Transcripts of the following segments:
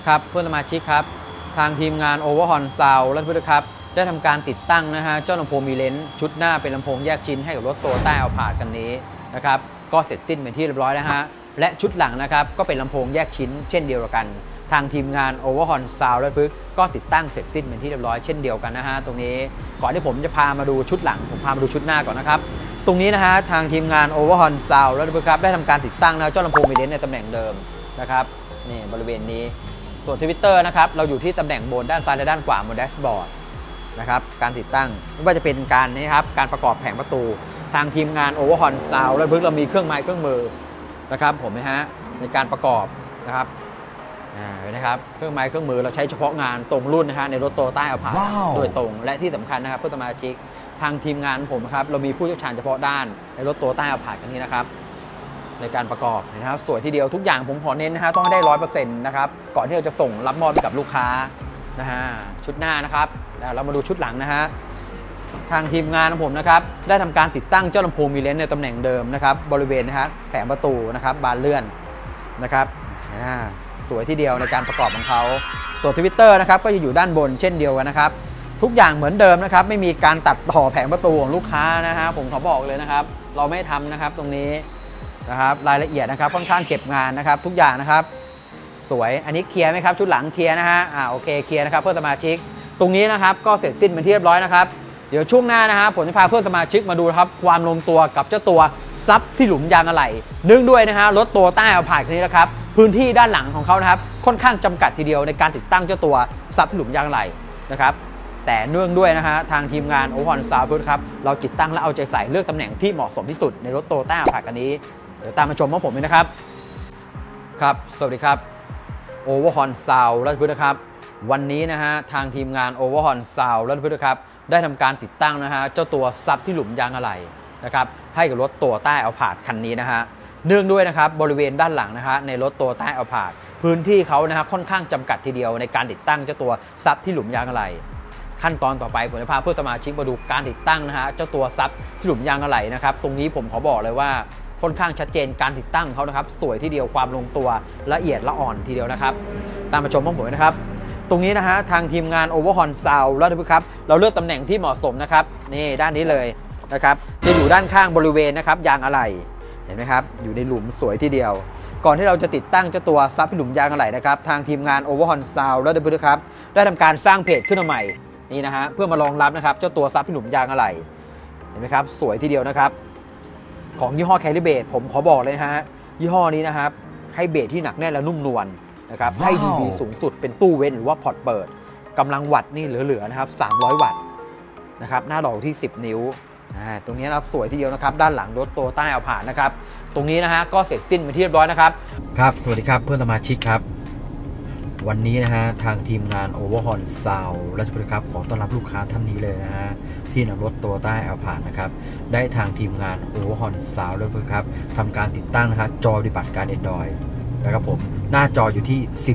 ครับเพื่อนสมาชิกครับทางทีมงาน Overhaul Sound และพุทธครับได้ทำการติดตั้งนะฮะเจ้าลำโพงมีเลนส์ชุดหน้าเป็นลำโพงแยกชิ้นให้กับรถตัวใต้เอาผาดกันนี้นะครับก็เสร็จสิ้นเป็นที่เรียบร้อยแล้วฮะและชุดหลังนะครับก็เป็นลำโพงแยกชิ้นเช่นเดียวกันทางทีมงาน Overhaul Sound และพุทธก็ติดตั้งเสร็จสิ้นเป็นที่เรียบร้อยเช่นเดียวกันนะฮะตรงนี้ก่อนที่ผมจะพามาดูชุดหลังผมพามาดูชุดหน้าก่อนนะครับตรงนี้นะฮะทางทีมงาน Overhaul Sound และพุทธครับได้ทำการติดตั้งนะเจ้าลำโพงมีเลนส์ในตำแหน่งเดิมนะครับนี่บริเวณนี้ส่วนทวิตเตอร์นะครับเราอยู่ที่ตำแหน่งบนด้านซ้ายและด้านขวาบนแดชบอร์ดนะครับการติดตั้งไม่ว่าจะเป็นการนะครับการประกอบแผงประตูทางทีมงาน Overhaul Sound และพึ่งเรามีเครื่องไม้เครื่องมือนะครับผมนะฮะในการประกอบนะครับนะครับเครื่องไม้เครื่องมือเราใช้เฉพาะงานตรงรุ่นนะฮะในรถโตโยต้าอัลพาร์ดโดยตรงและที่สำคัญนะครับเพื่อนสมาชิกทางทีมงานผมครับเรามีผู้เชี่ยวชาญเฉพาะด้านในรถโตโยต้าอัลพาร์ดกันนี้นะครับในการประกอบนะครับสวยทีเดียวทุกอย่างผมขอเน้นนะฮะต้องให้ได้ 100% นะครับก่อนที่เราจะส่งรับมอบไปกับลูกค้านะฮะชุดหน้านะครับเรามาดูชุดหลังนะฮะทางทีมงานของผมนะครับได้ทำการติดตั้งเจ้าลำโพงมีเลนส์ในตำแหน่งเดิมนะครับบริเวณนะฮะแผงประตูนะครับบานเลื่อนนะครับสวยทีเดียวในการประกอบของเขาส่วนทวิตเตอร์นะครับก็จะอยู่ด้านบนเช่นเดียวกันนะครับทุกอย่างเหมือนเดิมนะครับไม่มีการตัดต่อแผงประตูของลูกค้านะฮะผมขอบอกเลยนะครับเราไม่ทำนะครับตรงนี้นะครับรายละเอียดนะครับค่อนข้างเก็บงานนะครับทุกอย่างนะครับสวยอันนี้เคลียร์ไหมครับชุดหลังเคลียร์นะฮะโอเคเคลียร์นะครับเพื่อนสมาชิกตรงนี้นะครับก็เสร็จสิ้นเป็นที่เรียบร้อยนะครับเดี๋ยวช่วงหน้านะฮะผมจะพาเพื่อนสมาชิกมาดูครับความลงตัวกับเจ้าตัวซับที่หลุมยางอะไหล่เนื่องด้วยนะฮะรถตัวใต้เอาผ่านคันนี้นะครับพื้นที่ด้านหลังของเขานะครับค่อนข้างจำกัดทีเดียวในการติดตั้งเจ้าตัวซับที่หลุมยางอะไหล่นะครับแต่เนื่องด้วยนะฮะทางทีมงาน Overhaul Sound ครับเราติดตั้งและเอาใจใส่เลือกตำแหน่งที่เหมาะสมที่สุดในรถโตโยต้าเอาผ่านคันนี้เดี๋ยวตามมาชมของผมเลยนะครับครับสวัสดีครับ Overhaul Sound และพุทธครับวันนี้นะฮะทางทีมงาน Overhaul Sound และพุทธครับได้ทำการติดตั้งนะฮะเจ้าตัวซับที่หลุมยางอะไหล่นะครับให้กับรถโตโยต้าอัลพาร์ดคันนี้นะฮะเนื่องด้วยนะครับบริเวณด้านหลังนะฮะในรถโตโยต้าอัลพาร์ดพื้นที่เขานะครับค่อนข้างจำกัดทีเดียวในการติดตั้งเจ้าตัวซับที่หลุมยางอะไหล่ขั้นตอนต่อไปผมจะพาเพื่อนสมาชิกมาดูการติดตั้งนะฮะเจ้าตัวซับที่หลุมยางอะไหล่นะครับตรงนี้ผมขอบอกเลยว่าค่อนข้างชัดเจนการติดตั้งเขานะครับสวยทีเดียวความลงตัวละเอียดละอ่อนทีเดียวนะครับตามมาชมของผมนะครับตรงนี้นะฮะทางทีมงาน Overhaul Sound และทุกครับเราเลือกตำแหน่งที่เหมาะสมนะครับนี่ด้านนี้เลยนะครับจะอยู่ด้านข้างบริเวณนะครับยางอะไหล่เห็นไหมครับอยู่ในหลุมสวยทีเดียวก่อนที่เราจะติดตั้งเจ้าตัวซับที่หลุมยางอะไหล่นะครับทางทีมงาน Overhaul Sound และทุกครับได้ทำการสร้างเพจขึ้นมาใหม่นี่นะฮะเพื่อมารองรับนะครับเจ้าตัวซับที่หลุมยางอะไหล่เห็นไหมครับสวยทีเดียวนะครับของยี่ห้อแคลิเบตผมขอบอกเลยนะฮะยี่ห้อนี้นะครับให้เบสที่หนักแน่นและนุ่มนวลนะครับให้ดีสูงสุดเป็นตู้เว้นหรือว่าพอร์ตเปิดกำลังวัตต์นี่เหลือๆนะครับ300 วัตต์นะครับหน้าดอกที่10 นิ้วตรงนี้นะครับสวยทีเดียวนะครับด้านหลังรถโตโยต้าอัลพาร์ดนะครับตรงนี้นะฮะก็เสร็จสิ้นเป็นที่เรียบร้อยนะครับครับสวัสดีครับเพื่อนสมาชิกครับวันนี้นะฮะทางทีมงาน Overhaul Sound และทุกครับขอต้อนรับลูกค้าท่านนี้เลยนะฮะที่นำรถโตโยต้าอัลพาร์ดนะครับได้ทางทีมงาน Overhaul Sound และทุกครับทำการติดตั้งนะครับจอปฏิบัติการ Android นะครับผมหน้าจออยู่ที่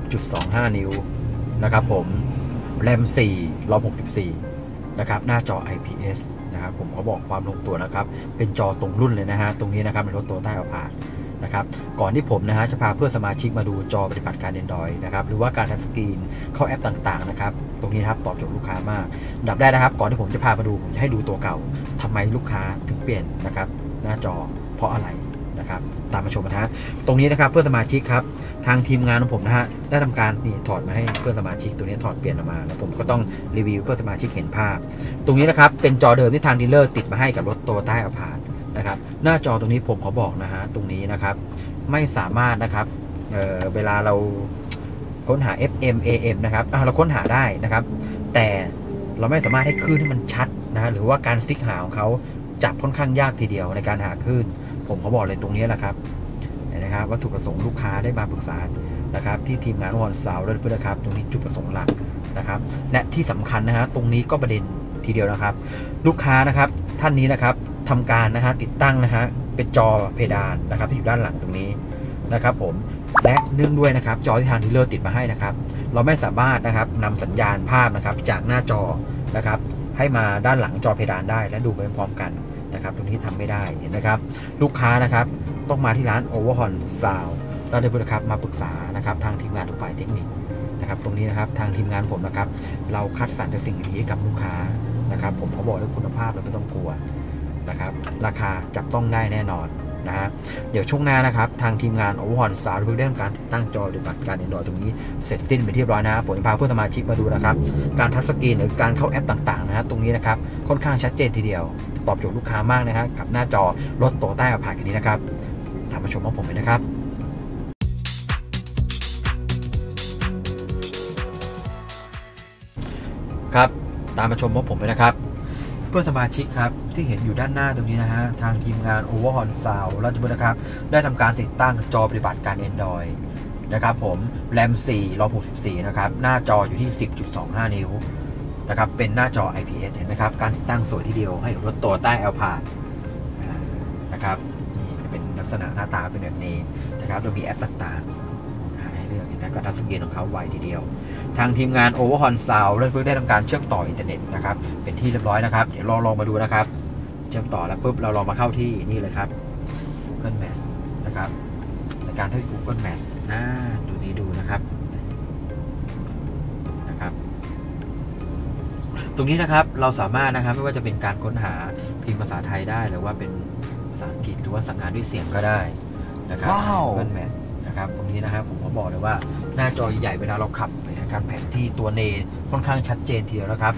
10.25 นิ้วนะครับผมแรม4 ROM 64นะครับหน้าจอ IPS นะครับผมเขาบอกความลงตัวนะครับเป็นจอตรงรุ่นเลยนะฮะตรงนี้นะครับในรถโตโยต้าอัลพาร์ดนะครับก่อนที่ผมนะฮะจะพาเพื่อนสมาชิกมาดูจอปฏิบัติการ Android นะครับหรือว่าการทัชสกรีนเข้าแอปต่างๆนะครับตรงนี้นะครับตอบโจทย์ลูกค้ามากดับแรกนะครับก่อนที่ผมจะพามาดูผมจะให้ดูตัวเก่าทำไมลูกค้าถึงเปลี่ยนนะครับหน้าจอเพราะอะไรนะครับตามมาชมนะฮะตรงนี้นะครับเพื่อนสมาชิกครับทางทีมงานของผมนะฮะได้ทำการนี่ถอดมาให้เพื่อนสมาชิกตัวนี้ถอดเปลี่ยนออกมาแล้วผมก็ต้องรีวิวเพื่อนสมาชิกเห็นภาพตรงนี้นะครับเป็นจอเดิมที่ทางดีลเลอร์ติดมาให้กับรถโตโยต้าอัลพาร์ดนะครับหน้าจอตรงนี้ผมขอบอกนะฮะตรงนี้นะครับไม่สามารถนะครับเวลาเราค้นหา FM AM นะครับเราค้นหาได้นะครับแต่เราไม่สามารถให้คลื่นที่มันชัดนะหรือว่าการซิกหาของเขาจับค่อนข้างยากทีเดียวในการหาคลื่นผมเขาบอกเลยตรงนี้แหละครับนะครับวัตถุประสงค์ลูกค้าได้มาปรึกษานะครับที่ทีมงานOverhaul Soundและเพื่อนครับตรงนี้จุดประสงค์หลักนะครับและที่สำคัญนะฮะตรงนี้ก็ประเด็นทีเดียวนะครับลูกค้านะครับท่านนี้นะครับทำการนะฮะติดตั้งนะฮะเป็นจอเพดานนะครับที่อยู่ด้านหลังตรงนี้นะครับผมและเนื่องด้วยนะครับจอที่ทางดีลเลอร์ติดมาให้นะครับเราไม่สามารถนะครับนำสัญญาณภาพนะครับจากหน้าจอนะครับให้มาด้านหลังจอเพดานได้และดูไปพร้อมกันนะครับตรงนี้ทำไม่ได้เห็นไหมครับลูกค้านะครับต้องมาที่ร้าน Overhaul Sound แล้วเดี๋ยวนะครับมาปรึกษานะครับทางทีมงานทุกฝ่ายเทคนิคนะครับตรงนี้นะครับทางทีมงานผมนะครับเราคัดสรรแต่สิ่งดีๆให้กับลูกค้านะครับผมเขาบอกเรื่องคุณภาพเราไม่ต้องกลัวนะครับราคาจับต้องได้แน่นอนนะฮะเดี๋ยวช่วงหน้านะครับทางทีมงานโอเวอร์ฮอนสาวได้ทำการติดตั้งจอปฏิบัติการ Android ตรงนี้เสร็จสิ้นไปที่เรียบร้อยนะผมจะพาเพื่อนสมาชิกมาดูนะครับการทัชสกรีนหรือการเข้าแอปต่างๆนะฮะตรงนี้นะครับค่อนข้างชัดเจนทีเดียวตอบโจทย์ลูกค้ามากนะครับกับหน้าจอรถโตโยต้าอัลพาร์ดคันนี้นะครับตามมาชมของผมเลยนะครับครับตามมาชมของผมเลยนะครับเพื่อนสมาชิกครับที่เห็นอยู่ด้านหน้าตรงนี้นะฮะทางทีมงาน Overhorn Sound ราชบุรีนะครับได้ทำการติดตั้งจอปฏิบัติการ Android นะครับผมแรม4รอม64นะครับหน้าจออยู่ที่ 10.25 นิ้วนะครับเป็นหน้าจอ IPS เห็นไหมครับการติดตั้งสวยทีเดียวให้รถโตโยต้าอัลพาร์ดนะครับนี่เป็นลักษณะหน้าตาเป็นแบบนี้นะครับเรามีแอปต่างๆให้เลือกนะก็ทัชสกรีนของเขาไวทีเดียวทางทีมงาน Overhorn Sound เพิ่งได้ทำการเชื่อมต่ออินเทอร์เน็ตนะครับเป็นที่เรียบร้อยนะครับเดี๋ยวลองมาดูนะครับเชื่อมต่อแล้วปุ๊บเราลองมาเข้าที่นี่เลยครับ Google Maps นะครับในการที่ Google Maps ดูนี้ดูนะครับตรงนี้นะครับเราสามารถนะครับไม่ว่าจะเป็นการค้นหาพิมพ์ภาษาไทยได้หรือว่าเป็นภาษาอังกฤษหรือว่าสั่งงานด้วยเสียงก็ได้นะครับ Google Maps นะครับตรงนี้นะครับผมก็บอกเลยว่าหน้าจอใหญ่เวลาเราขับการแผนที่ตัวเนค่อนข้างชัดเจนทีเดียวนะครับ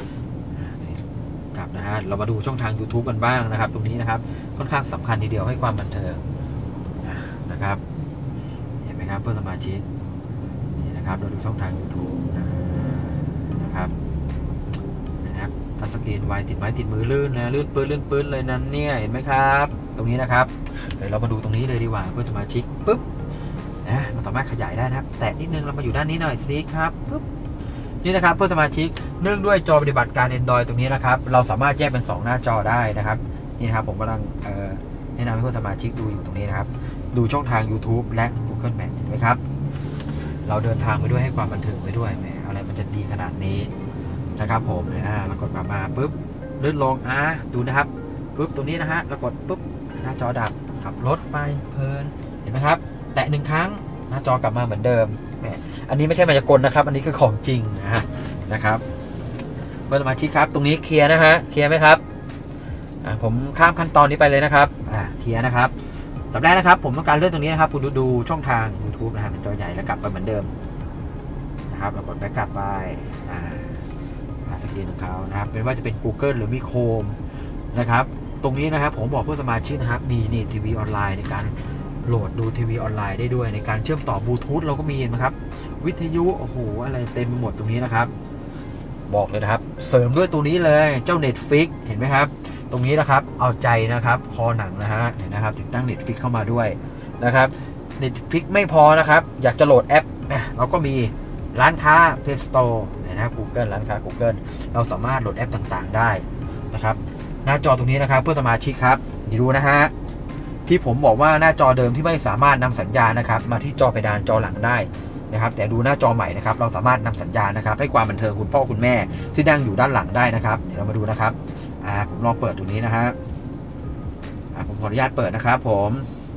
ครับนะฮะเรามาดูช่องทาง YouTube กันบ้างนะครับตรงนี้นะครับค่อนข้างสำคัญทีเดียวให้ความบันเทิงนะครับเห็นไหมครับเพื่อนสมาชิกนี่นะครับเราดูช่องทาง YouTube นะครับทัชสกรีนไวติดไม้ติดมือลื่นนะลื่นปื้นเลยนั้นเนี่ยเห็นไหมครับตรงนี้นะครับเดี๋ยวเรามาดูตรงนี้เลยดีกว่าเพื่อนสมาชิกปุ๊บนะเราสามารถขยายได้นะครับแตะนิดนึงเรามาอยู่ด้านนี้หน่อยสิครับปุ๊บนี่นะครับเพื่อนสมาชิกเนื่องด้วยจอปฏิบัติการ Android ตรงนี้นะครับเราสามารถแยกเป็น2หน้าจอได้นะครับนี่นะครับผมกำลังแนะนำให้เพื่อนสมาชิกดูอยู่ตรงนี้นะครับดูช่องทาง YouTube และ Google Maps เห็นไหมครับเราเดินทางไปด้วยให้ความบันเทิงไปด้วยแหมอะไรมันจะดีขนาดนี้นะครับผมเรากดมาปุ๊บลื่นลงดูนะครับปุ๊บตรงนี้นะฮะเรากดปุ๊บหน้าจอดับขับรถไปเพลินเห็นไหมครับแตะ1ครั้งหน้าจอกลับมาเหมือนเดิมอันนี้ไม่ใช่มายากลนะครับอันนี้คือของจริงนะครับเพื่อนสมาชิกครับตรงนี้เคลียร์นะฮะเคลียร์ไหมครับผมข้ามขั้นตอนนี้ไปเลยนะครับเคลียร์นะครับต่อไปนะครับผมต้องการเลื่อนตรงนี้นะครับคุณดูช่องทาง YouTube นะฮะเป็นจอใหญ่แล้วกลับไปเหมือนเดิมนะครับเรากดแบ็กกลับไปสกรีนของเขานะครับเป็นว่าจะเป็น Google หรือมีโคมนะครับตรงนี้นะครับผมบอกเพื่อนสมาชิกนะครับมีนี่ทีวีออนไลน์ในการโหลดดูทีวีออนไลน์ได้ด้วยในการเชื่อมต่อบลูทูธเราก็มีนะครับวิทยุโอ้โหอะไรเต็มไปหมดตรงนี้นะครับบอกเลยนะครับเสริมด้วยตัวนี้เลยเจ้า Netflix เห็นไหมครับตรงนี้นะครับเอาใจนะครับคอหนังนะฮะเห็นนะครับติดตั้ง Netflix เข้ามาด้วยนะครับ Netflix ไม่พอนะครับอยากจะโหลดแอปเราก็มีร้านค้า Play Store นะครับ Google ร้านค้า Google เราสามารถโหลดแอปต่างๆได้นะครับหน้าจอตรงนี้นะครับเพื่อสมาชิกครับดูนะฮะที่ผมบอกว่าหน้าจอเดิมที่ไม่สามารถนำสัญญาณนะครับมาที่จอเพดานจอหลังได้นะครับแต่ดูหน้าจอใหม่นะครับเราสามารถนำสัญญาณนะครับให้ความบันเทิงคุณพ่อคุณแม่ที่นั่งอยู่ด้านหลังได้นะครับเดี๋ยวเรามาดูนะครับผมลองเปิดตรงนี้นะฮะผมขออนุญาตเปิดนะครับผม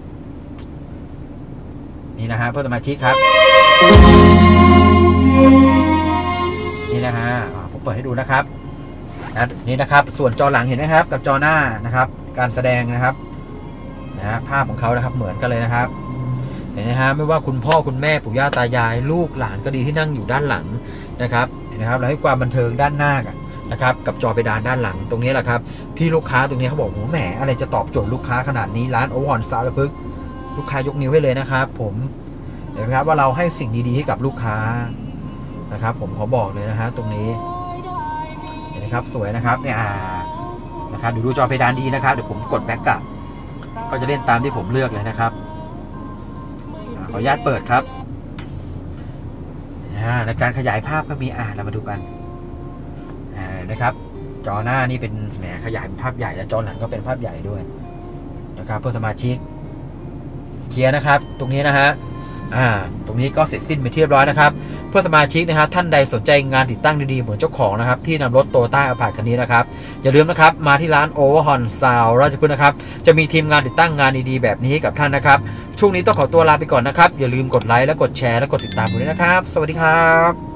นี่นะฮะเพื่อนสมาชิกครับนี่นะฮะผมเปิดให้ดูนะครับนี่นะครับส่วนจอหลังเห็นไหมครับกับจอหน้านะครับการแสดงนะครับภาพของเขานะครับเหมือนกันเลยนะครับเห็นไหมฮะไม่ว่าคุณพ่อคุณแม่ปู่ย่าตายายลูกหลานก็ดีที่นั่งอยู่ด้านหลังนะครับเห็นไหมครับเราให้ความบันเทิงด้านหน้านะครับกับจอเพดานด้านหลังตรงนี้แหละครับที่ลูกค้าตรงนี้เขาบอกโอ้แหมอะไรจะตอบโจทย์ลูกค้าขนาดนี้ร้านโอเวอร์ฮอนซาวด์พึกลูกค้ายกนิ้วให้เลยนะครับผมเห็นไหมครับว่าเราให้สิ่งดีๆให้กับลูกค้านะครับผมขอบอกเลยนะฮะตรงนี้เห็นไหมครับสวยนะครับเนี่ยนะครับดูจอเพดานดีนะครับเดี๋ยวผมกดแบ็กกลับก็จะเล่นตามที่ผมเลือกเลยนะครับขออนุญาตเปิดครับในการขยายภาพก็มีเรามาดูกันนะครับจอหน้านี่เป็นแหมขยายเป็นภาพใหญ่และจอหลังก็เป็นภาพใหญ่ด้วยนะครับเพื่อสมาชิกเคลียร์นะครับตรงนี้นะฮะตรงนี้ก็เสร็จสิ้นไปที่เรียบร้อยนะครับเพื่อสมาชิกนะฮะท่านใดสนใจงานติดตั้งดีๆเหมือนเจ้าของนะครับที่นำรถโตโยต้าอัลพาร์ดคันนี้นะครับอย่าลืมนะครับมาที่ร้าน Overhaul Sound ราชพฤกษ์นะครับจะมีทีมงานติดตั้งงานดีๆแบบนี้ให้กับท่านนะครับช่วงนี้ต้องขอตัวลาไปก่อนนะครับอย่าลืมกดไลค์และกดแชร์และกดติดตามผมด้วยนะครับสวัสดีครับ